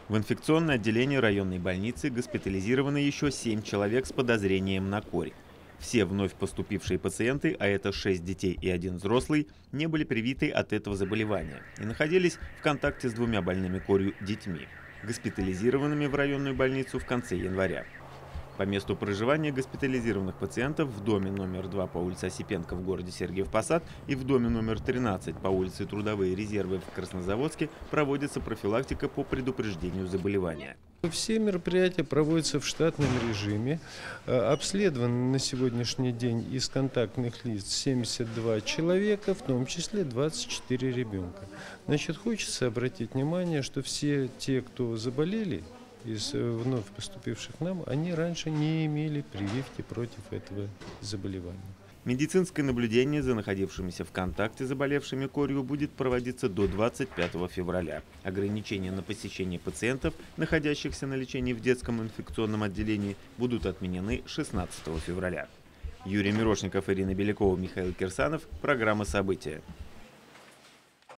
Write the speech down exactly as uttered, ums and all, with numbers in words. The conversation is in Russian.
В инфекционное отделение районной больницы госпитализированы еще семь человек с подозрением на корь. Все вновь поступившие пациенты, а это шесть детей и один взрослый, не были привиты от этого заболевания и находились в контакте с двумя больными корью детьми, госпитализированными в районную больницу в конце января. По месту проживания госпитализированных пациентов в доме номер два по улице Осипенко в городе Сергиев Посад и в доме номер тринадцать по улице Трудовые резервы в Краснозаводске проводится профилактика по предупреждению заболевания. Все мероприятия проводятся в штатном режиме. Обследовано на сегодняшний день из контактных лиц семьдесят два человека, в том числе двадцать четыре ребенка. Значит, хочется обратить внимание, что все те, кто заболели, из вновь поступивших к нам, они раньше не имели прививки против этого заболевания. Медицинское наблюдение за находившимися в контакте заболевшими корью будет проводиться до двадцать пятого февраля. Ограничения на посещение пациентов, находящихся на лечении в детском инфекционном отделении, будут отменены шестнадцатого февраля. Юрий Мирошников, Ирина Белякова, Михаил Кирсанов. Программа «События».